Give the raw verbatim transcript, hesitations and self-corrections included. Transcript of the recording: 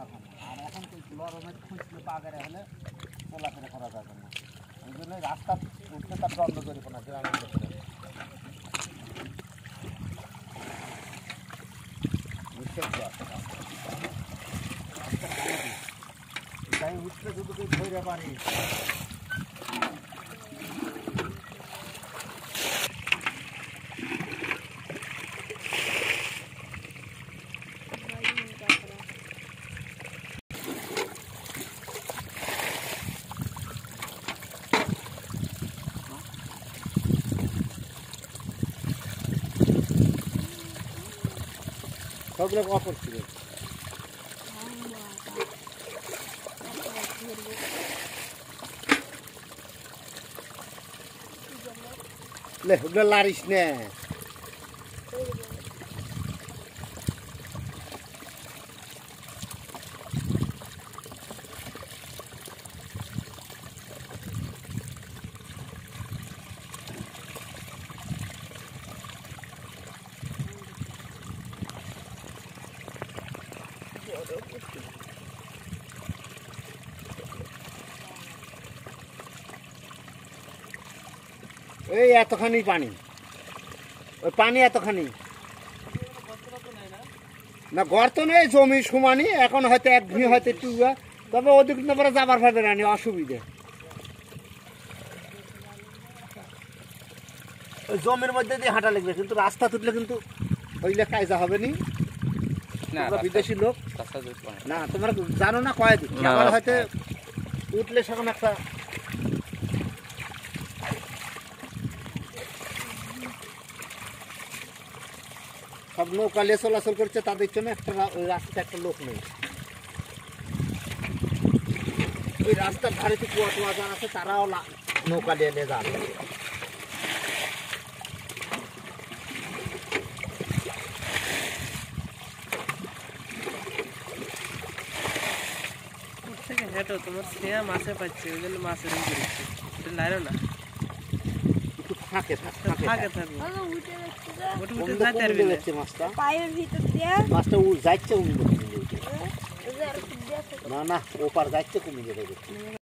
এখন আর এখন তো গরমের খুঁজলে বাগারে হলে চলাফেরা করা যাবে না ওই জন্য রাস্তা উঠতে তার বন্ধ করবো না গ্রামের ক্ষেত্রে তাই উঠতে শুধু তুই ধরে পারি সবগুলো অফার ছিল লে ওগুলো লারিস নে এই এতখানি পানি ওই পানি এতখানি না গর্ত নেই জমি সমানি এখন হয়তো এক ভূমি হয়তো একটু তবে ওদিক পরে যাবার ভাবে না অসুবিধে ওই জমির মধ্যে দিয়ে হাঁটা লাগবে কিন্তু রাস্তা তুললে কিন্তু ওইলে কায়দা হবে নি বিদেশি লোক না তোমরা জানো না কয় দিন আবার হয়তো উঠলে সেরকম একটা সব নৌকা নিয়ে চলাচল করছে তাদের জন্য একটা ওই রাস্তাতে একটা লোক নেই ওই রাস্তার ধারেতে কুয়া টুয়া যারা আছে তারাও নৌকা নিয়ে নিয়ে যাবে হেঁটো তোমার স্নেহা মাছে পাচ্ছে ওই জন্য মাছের লাইরো না থাকে থাকে থাকে থাকবে ওটা উঠে যাইতে পারবে মাছটা পায়ের ভিতর দিয়ে মাছটা উ যাচ্ছে না না ওপার যাচ্ছে কমে যাবে